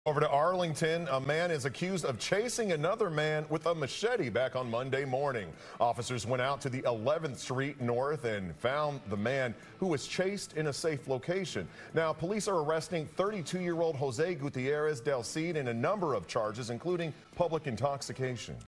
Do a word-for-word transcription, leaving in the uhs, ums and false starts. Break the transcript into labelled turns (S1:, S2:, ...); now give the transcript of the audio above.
S1: Over to Arlington, a man is accused of chasing another man with a machete back on Monday morning. Officers went out to the eleventh Street North and found the man who was chased in a safe location. Now, police are arresting thirty-two-year-old Jose Gutierrez del Cid in a number of charges, including public intoxication.